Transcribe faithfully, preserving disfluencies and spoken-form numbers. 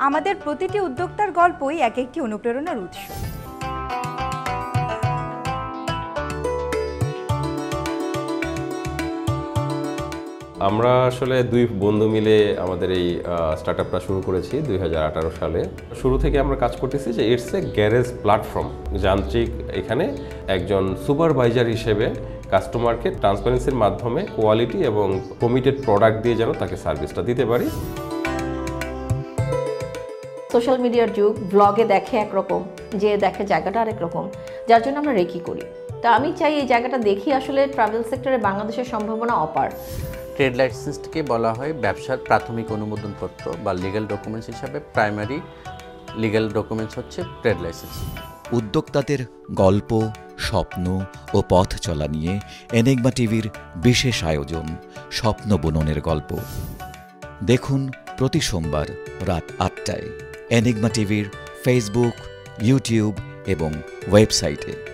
আমাদের প্রতিটি উদ্যোক্তার গল্পই এক একটি অনুপ্রেরণার উৎস। আমরা আসলে দুই বন্ধু মিলে আমাদের এই স্টার্টআপটা শুরু করেছি দুই হাজার আঠারো সালে। শুরু থেকে আমরা কাজ করতেছি যে ইটস এ গ্যারেজ প্ল্যাটফর্ম, যান্ত্রিক। এখানে একজন সুপারভাইজার হিসেবে কাস্টমারকে ট্রান্সপারেন্সির মাধ্যমে কোয়ালিটি এবং কমিটেড প্রোডাক্ট দিয়ে যেন তাকে সার্ভিসটা দিতে পারি। সোশ্যাল মিডিয়ার যুগ, ব্লগে দেখে একরকম, যে দেখে জায়গাটা আরেক রকম, যার জন্য আমরা রেকি করি। তা আমি চাই এই জায়গাটা দেখি আসলে ট্রাভেল সেক্টরে বাংলাদেশের সম্ভাবনা অপার। ট্রেড লাইসেন্সকে বলা হয় ব্যবসার প্রাথমিক অনুমোদনপত্র বা লিগ্যাল ডকুমেন্টস হিসাবে। প্রাইমারি লিগ্যাল ডকুমেন্টস হচ্ছে ট্রেড লাইসেন্স। উদ্যোক্তাদের গল্প, স্বপ্ন ও পথ চলা নিয়ে এনিগমা টিভির বিশেষ আয়োজন স্বপ্ন বুননের গল্প। দেখুন প্রতি সোমবার রাত আটটায় এনিগমা টিভির ফেসবুক, ইউটিউব এবং ওয়েবসাইটে।